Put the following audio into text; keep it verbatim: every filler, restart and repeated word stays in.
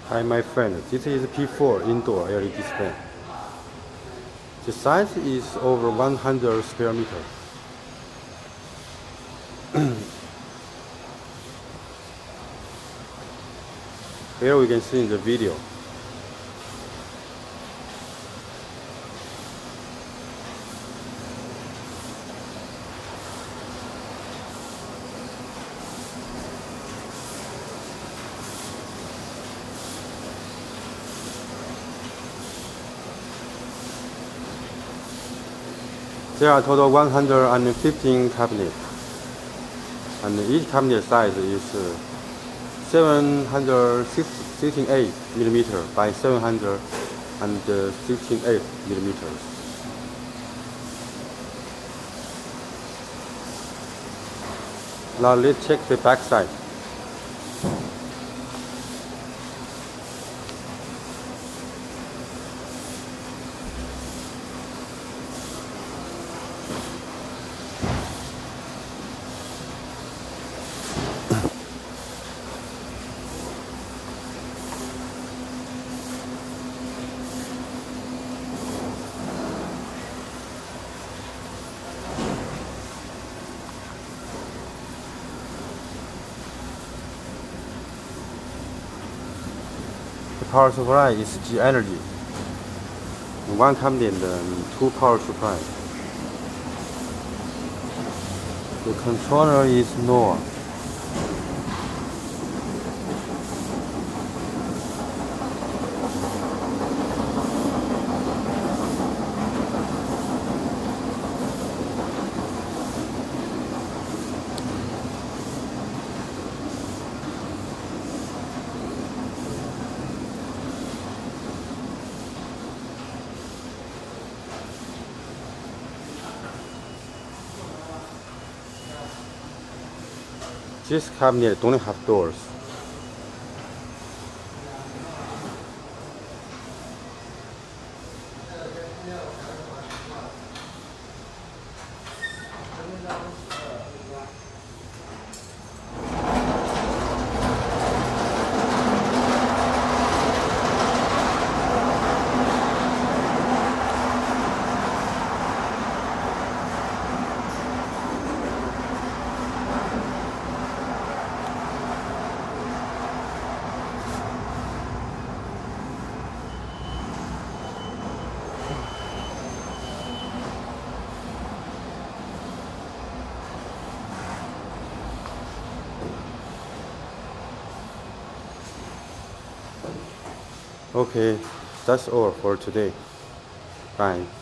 Hi my friend, this is P four indoor L E D display. The size is over one hundred square meters. Here we can see in the video. There are total one hundred fifteen cabinets, and each cabinet size is seven hundred sixty-eight millimeters by seven hundred sixty-eight millimeters. Now let's check the back side. The power supply is G energy. One cabinet and two power supply. The controller is Noah. This cabinet don't have doors. Okay, that's all for today. Bye.